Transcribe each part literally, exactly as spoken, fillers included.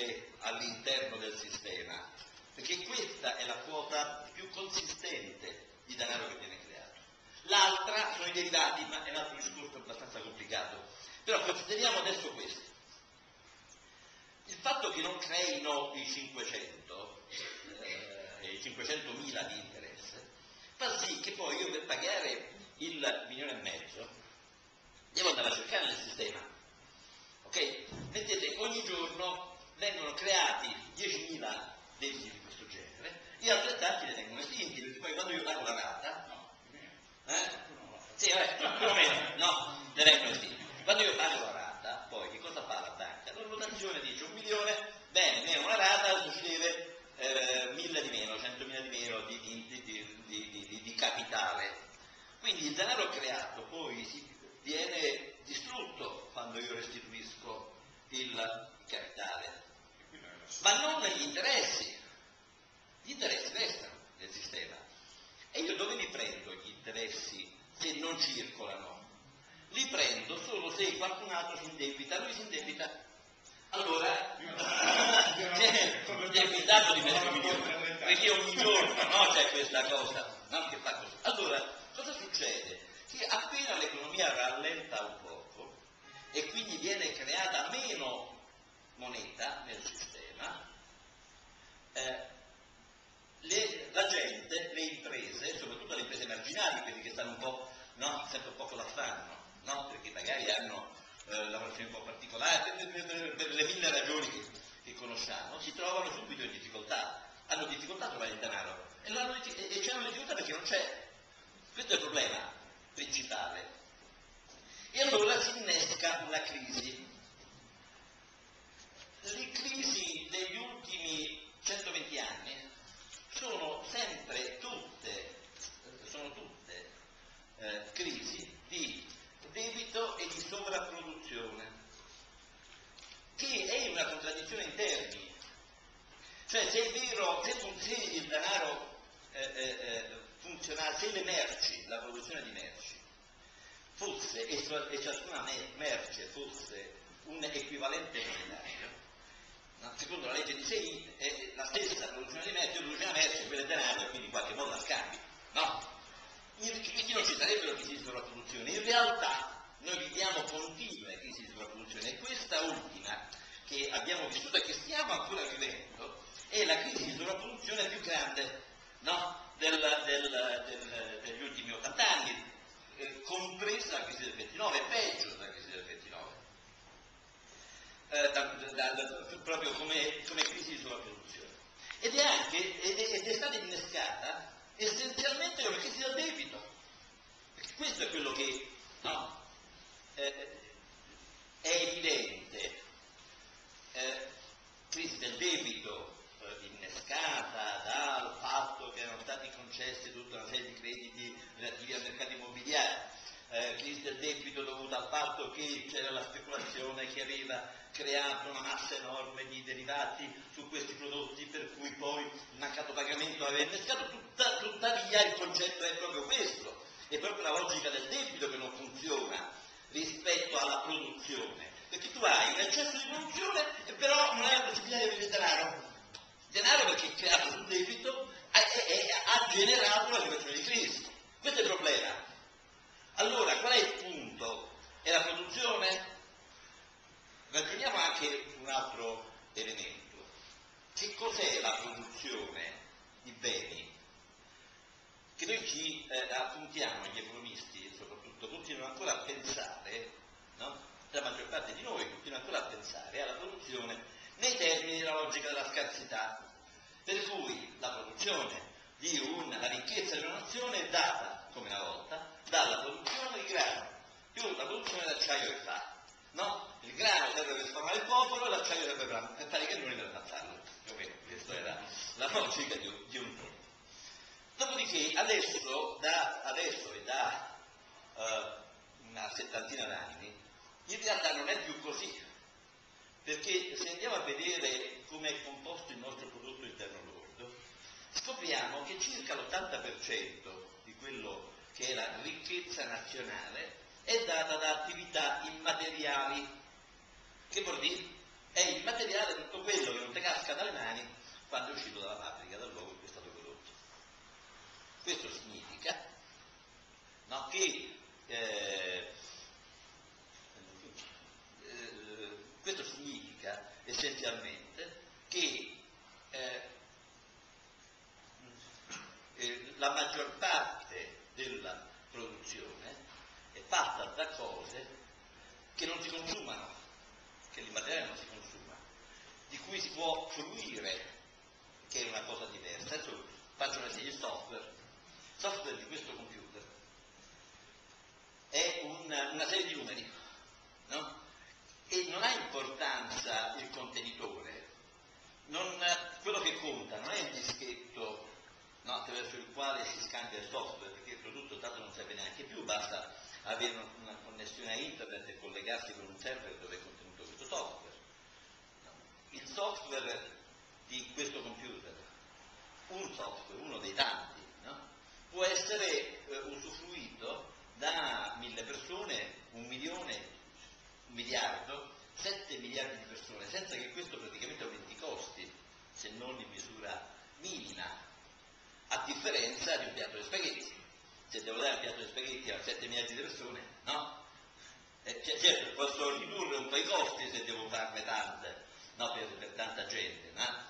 anche all'interno del sistema, perché questa è la quota più consistente di denaro che viene creato. L'altra sono i derivati, ma è un altro discorso abbastanza complicato. Però consideriamo adesso questo. Il fatto che non creino i cinquecento, eh, i cinquecentomila di interesse, fa sì che poi io per pagare il milione e mezzo devo andare a cercare nel sistema. Ok? Mettete, ogni giorno vengono creati diecimila debiti di questo genere e altrettanti ne vengono estinti, perché poi quando io pago la rata, no, eh? Sì, vabbè, più o meno, no, ne vengono estinti. Quando io pago la rata, poi che cosa fa la banca? La valutazione dice un milione, bene, meno una rata, ci deve eh, mille di meno, centomila di meno di, di, di, di, di, di capitale. Quindi il denaro creato poi si viene distrutto quando io restituisco il capitale, ma non gli interessi. Gli interessi restano nel sistema. E io dove li prendo gli interessi se non circolano? Li prendo solo se qualcun altro si indebita, lui si indebita, allora c'è un debitato di mezzo milione, perché ogni giorno no, c'è questa cosa, no, che fa così. Allora, cosa succede? Che appena l'economia rallenta un poco e quindi viene creata meno moneta nel sistema, eh, le, la gente, le imprese, soprattutto le imprese marginali, quelli che stanno un po', no, sempre un po' con l'affanno, no, perché magari hanno eh, lavorazioni un po' particolari, per, per, per, per le mille ragioni che, che conosciamo, si trovano subito in difficoltà, hanno difficoltà a trovare il denaro e, e, e c'hanno difficoltà perché non c'è. Questo è il problema principale. E allora si innesca una crisi. Le crisi degli ultimi centoventi anni sono sempre tutte, sono tutte eh, crisi di debito e di sovrapproduzione, che è una contraddizione in termini. Cioè, se è vero, se, se il denaro eh, eh, funzionasse, se le merci, la produzione di merci, fosse, e, e ciascuna merce fosse un equivalente monetario, no? Secondo la legge di Sei, è la stessa produzione di merci, produce una merce, quella è denaro, e quindi in qualche modo la scambi, no? Quindi non ci sarebbero crisi di sovrapproduzione. In realtà noi viviamo continue crisi di sovrapproduzione e questa ultima che abbiamo vissuto e che stiamo ancora vivendo è la crisi di sovrapproduzione più grande, no? del, del, del, degli ultimi ottanta anni, eh, compresa la crisi del ventinove, è peggio della crisi del ventinove, eh, da, da, da, proprio come, come crisi di sovrapproduzione. Ed è anche, ed è, ed è stata innescata essenzialmente come crisi del debito, perché questo è quello che, no, eh, è evidente, eh, crisi del debito eh, innescata dal fatto che erano stati concessi tutta una serie di crediti relativi al mercato immobiliare, eh, crisi del debito dovuta al fatto che c'era la speculazione che aveva creato una massa enorme di derivati su questi prodotti, per cui poi il mancato pagamento aveva innescato. Tutta, tuttavia il concetto è proprio questo, è proprio la logica del debito che non funziona rispetto alla produzione, perché tu hai un eccesso di produzione e però non hai la possibilità di avere denaro. Denaro perché è creato sul debito e ha generato la situazione di crisi. Questo è il problema. Allora, qual è il punto? È la produzione? Ragioniamo anche un altro elemento. Che cos'è la produzione di beni? Che noi ci eh, appuntiamo, gli economisti soprattutto, continuano ancora a pensare, no? La maggior parte di noi continua ancora a pensare alla produzione nei termini della logica della scarsità, per cui la produzione di una, la ricchezza di una nazione è data, come una volta, dalla produzione di grano più la produzione d'acciaio che fa, no? Il grano serve per sfamare il popolo e l'acciaio serve per fare i cannoni per ammazzarlo, più o meno, questa era la logica di, di un tempo. Dopodiché adesso, da, adesso e da uh, una settantina d'anni, in realtà non è più così, perché se andiamo a vedere come è composto il nostro prodotto interno lordo, scopriamo che circa l'ottanta per cento di quello che è la ricchezza nazionale è data da attività immateriali. Che vuol dire? è immateriale tutto quello che non ti casca dalle mani quando è uscito dalla fabbrica, dal luogo in cui è stato prodotto. Questo significa, no, che eh, eh, questo significa essenzialmente che eh, eh, la maggior parte della produzione è fatta da cose che non si consumano, che l'immateriale non si consuma, di cui si può fruire, che è una cosa diversa. Adesso faccio un esempio: il software. Il software di questo computer è una, una serie di numeri, no? E non ha importanza il contenitore, non, quello che conta non è il dischetto, no, attraverso il quale si scambia il software, perché il prodotto tanto non serve neanche più, basta avere una connessione a internet e collegarsi con un server dove è contenuto questo software. Il software di questo computer, un software, uno dei tanti, no? Può essere eh, usufruito da mille persone, un milione, un miliardo, sette miliardi di persone, senza che questo praticamente aumenti i costi, se non in misura minima, a differenza di un piatto di spaghetti. Se devo dare un piatto di spaghetti a sette miliardi di persone, no? Eh, certo, posso ridurre un po' i costi se devo farne tante, no? per, per tanta gente, no?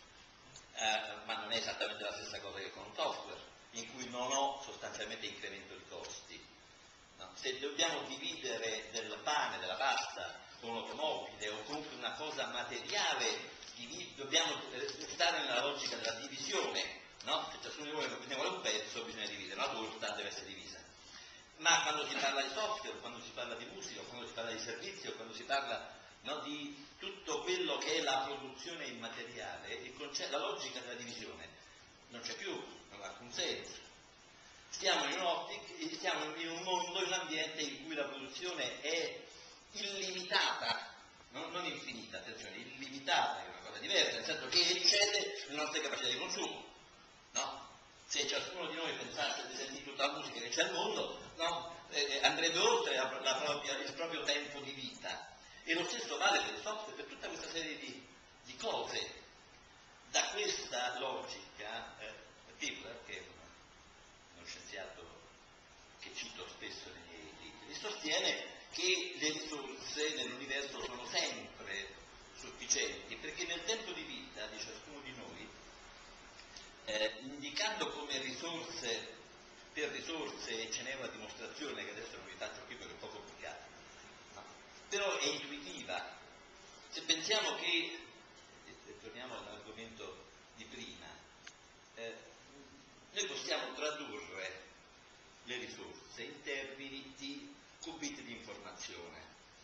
Eh, ma non è esattamente la stessa cosa che con un software, in cui non ho sostanzialmente incremento di costi. No? Se dobbiamo dividere del pane, della pasta, con un'automobile o comunque una cosa materiale, dobbiamo stare nella logica della divisione, no? Se ciascuno di noi ne vuole un pezzo, bisogna dividere, la torta deve essere divisa. Ma quando si parla di software, quando si parla di musica, quando si parla di servizio, quando si parla, no, di tutto quello che è la produzione immateriale, il concetto, la logica della divisione non c'è più, non ha alcun senso. Stiamo in, un, stiamo in un mondo, in un ambiente in cui la produzione è illimitata, no? Non infinita, attenzione, illimitata è una cosa diversa, nel senso che eccede le nostre capacità di consumo. No? Se ciascuno di noi pensasse di sentire tutta la musica che c'è al mondo, no? eh, andrebbe oltre la, la propria, il proprio tempo di vita. E lo stesso vale per il software, per tutta questa serie di, di cose. Da questa logica, eh, Pipler, che è uno scienziato che cito spesso nei miei libri, sostiene che le risorse nell'universo sono sempre sufficienti, perché nel tempo di vita di ciascuno di noi, Eh, indicando come risorse per risorse, e ce n'è una dimostrazione che adesso non vi faccio qui perché è un po' complicata, no? Però è intuitiva. Se pensiamo che, e torniamo all'argomento di prima, eh, noi possiamo tradurre le risorse in termini di qubit di informazione.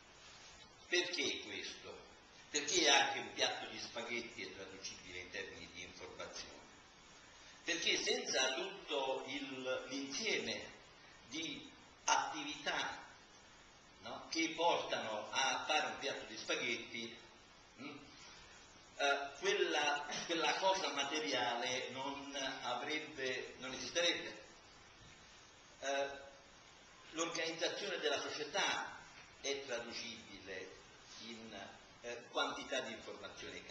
Perché questo? Perché anche un piatto di spaghetti è traducibile in termini di informazione? Perché senza tutto il, l'insieme di attività, no, che portano a fare un piatto di spaghetti, mh, eh, quella, quella cosa materiale non avrebbe, non esisterebbe. Eh, l'organizzazione della società è traducibile in eh, quantità di informazioni